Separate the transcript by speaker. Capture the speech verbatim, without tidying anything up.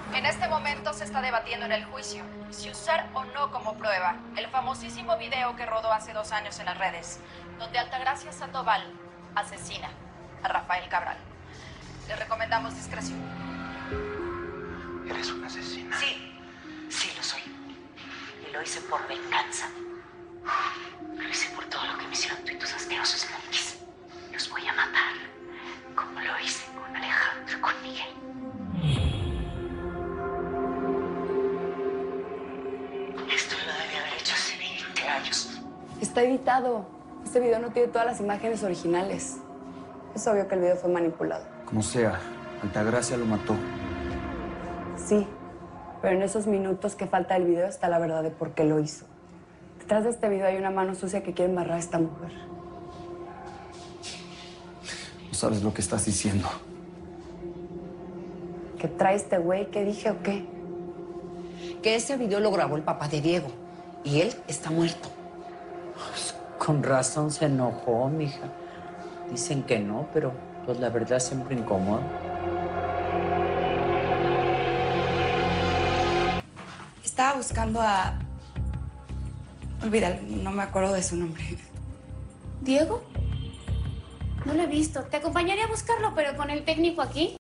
Speaker 1: En este momento se está debatiendo en el juicio si usar o no como prueba el famosísimo video que rodó hace dos años en las redes, donde Altagracia Sandoval asesina a Rafael Cabral. Le recomendamos discreción.
Speaker 2: ¿Eres una asesina?
Speaker 3: Sí, sí lo soy. Y lo hice por venganza. Lo hice por todo lo que me hicieron tú y tus asquerosos monkeys. Los voy a matar, como lo hice con Alejandro y con Miguel. Esto lo debí haber hecho hace veinte años.
Speaker 4: Está editado. Este video no tiene todas las imágenes originales. Es obvio que el video fue manipulado.
Speaker 5: Como sea, Altagracia lo mató.
Speaker 4: Sí, pero en esos minutos que falta del video está la verdad de por qué lo hizo. Detrás de este video hay una mano sucia que quiere embarrar a esta mujer.
Speaker 5: No sabes lo que estás diciendo.
Speaker 4: ¿Qué trae este güey? ¿Qué dije o qué?
Speaker 6: Que ese video lo grabó el papá de Diego y él está muerto. Pues, con razón se enojó, mija. Dicen que no, pero pues la verdad siempre incomoda.
Speaker 4: Estaba buscando a... Olvídalo, no me acuerdo de su nombre.
Speaker 7: ¿Diego? No lo he visto. Te acompañaría a buscarlo, pero con el técnico aquí.